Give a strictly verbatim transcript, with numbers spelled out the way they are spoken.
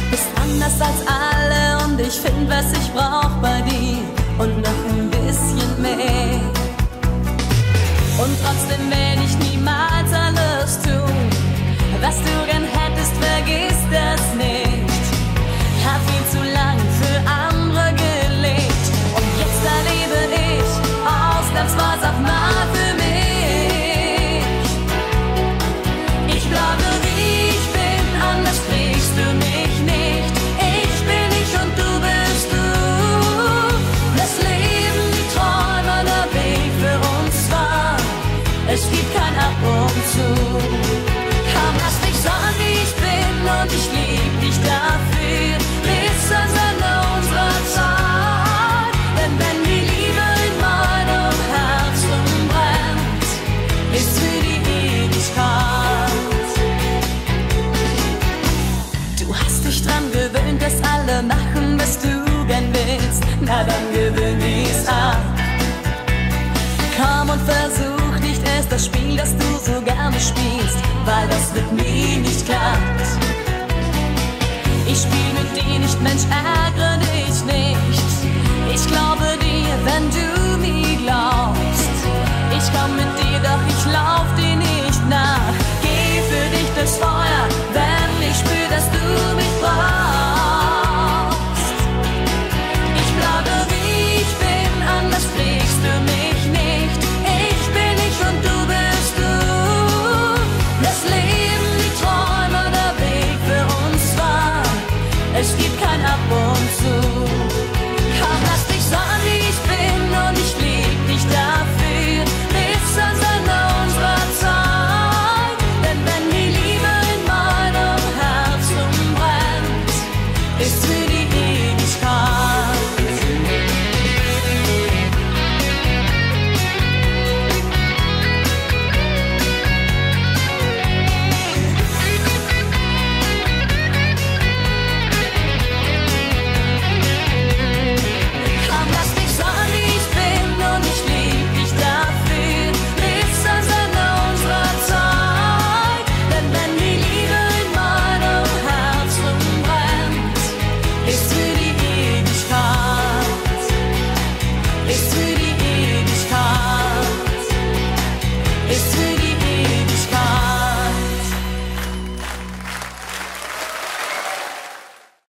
Bist anders als alle und ich find, was ich brauch bei dir und noch ein bisschen mehr. Und trotzdem werde ich niemals alles tun, was du gern hättest, vergiss das nicht. Hab viel zu lang für andere gelebt und jetzt erlebe ich ausnahmsweise auch mal für mich. Ich bleibe wie ich bin, anders kriegst du mich nicht. Ich bin ich und du bist du. Das Leben, die Träume, der Weg für uns zwei. Es gibt kein Ab und zu. Komm, lass mich sein, wie ich bin und ich lieb dich dafür bis ans Ende unserer Zeit. Denn wenn die Liebe in meinem Herzen brennt, ist für die Ewigkeit. Du hast dich dran gewöhnt, dass alle machen, was du gern willst. Na dann gewöhn dies ab. Komm und versuch nicht erst das Spiel, das du so gerne spielst, weil das mit mir nicht klappt. Ich spiel mit dir nicht, Mensch, ärgere dich nicht. Ich glaube dir, wenn du